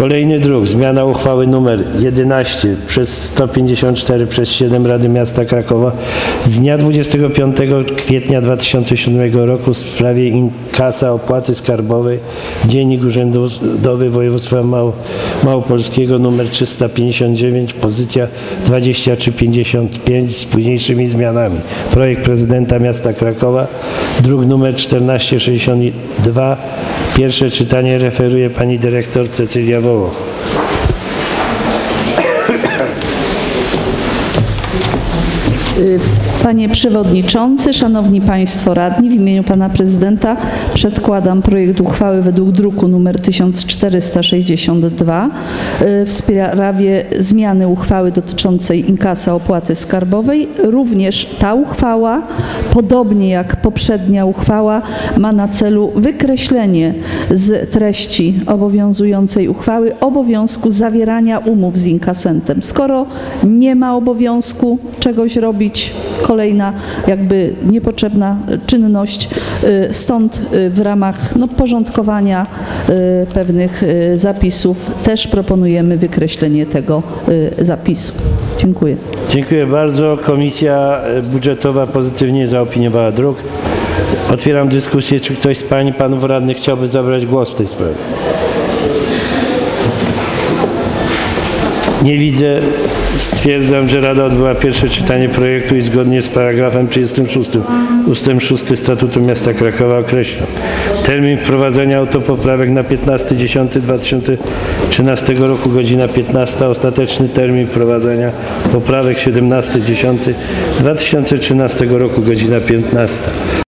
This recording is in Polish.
Kolejny druk, zmiana uchwały nr 11 przez 154 przez 7 Rady Miasta Krakowa z dnia 25 kwietnia 2007 roku w sprawie inkasa opłaty skarbowej, Dziennik Urzędowy Województwa Małopolskiego nr 359, pozycja 2355 z późniejszymi zmianami. Projekt prezydenta miasta Krakowa, druk nr 1462. Pierwsze czytanie referuje pani dyrektor Cecylia Wołoch. Panie Przewodniczący, Szanowni Państwo Radni, w imieniu Pana Prezydenta przedkładam projekt uchwały według druku nr 1462 w sprawie zmiany uchwały dotyczącej inkasa opłaty skarbowej. Również ta uchwała, podobnie jak poprzednia uchwała, ma na celu wykreślenie z treści obowiązującej uchwały obowiązku zawierania umów z inkasentem. Skoro nie ma obowiązku czegoś robić, kolejna jakby niepotrzebna czynność, stąd w ramach porządkowania pewnych zapisów też proponujemy wykreślenie tego zapisu. Dziękuję. Dziękuję bardzo. Komisja Budżetowa pozytywnie zaopiniowała druk. Otwieram dyskusję. Czy ktoś z pań i panów radnych chciałby zabrać głos w tej sprawie? Nie widzę. Stwierdzam, że Rada odbyła pierwsze czytanie projektu i zgodnie z paragrafem 36 ust. 6 Statutu Miasta Krakowa określa termin wprowadzenia autopoprawek na 15.10.2013 roku, godzina 15. Ostateczny termin wprowadzenia poprawek 17.10.2013 roku, godzina 15.